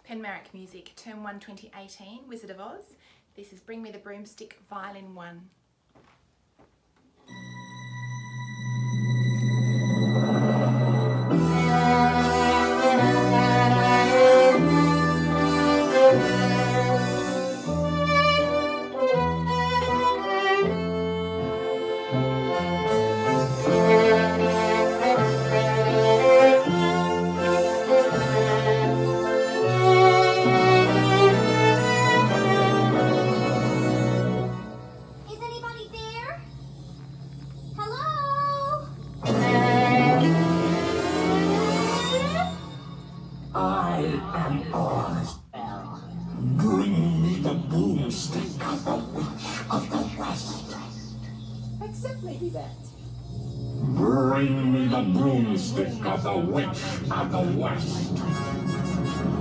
Penmarric Music, Term 1 2018, Wizard of Oz. This is Bring Me the Broomstick, Violin 1. I am Oz. Bring me the broomstick of the Witch of the West. Except maybe that. Bring me the broomstick of the Witch of the West.